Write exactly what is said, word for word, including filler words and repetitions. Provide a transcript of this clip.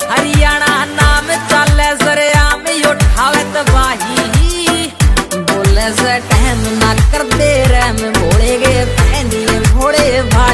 हरियाणा नाम चाले सरेआम उठावे तबाही बोले से टहम ना कर दे रैम भोले गे फैनी भोले भाई।